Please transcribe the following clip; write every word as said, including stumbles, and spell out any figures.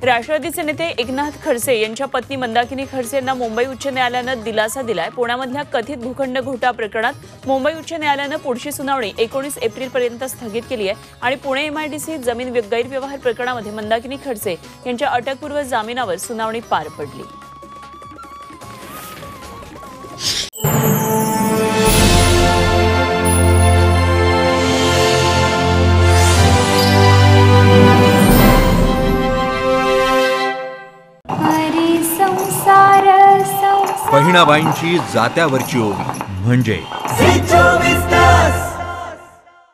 राष्ट्रवादीचे नेते एकनाथ खडसे यांच्या पत्नी मंदाकिनी खडसे यांना मुंबई उच्च न्यायालयाने दिलासा दिलाय। पुण्यामधल्या कथित भूखंड घोटाळा प्रकरणात मुंबई उच्च न्यायालयाने पुढची सुनावणी एकोणीस एप्रिल पर्यंत स्थगित केली आहे आणि पुणे एमआयडीसी जमीन गैरव्यवहार प्रकरणामध्ये मंदाकिनी खडसे यांच्या अटकपूर्व जामिनावर सुनावणी पार पडली। बहिणाबाईंची जात्यावरची ओवी म्हणजे झी चोवीस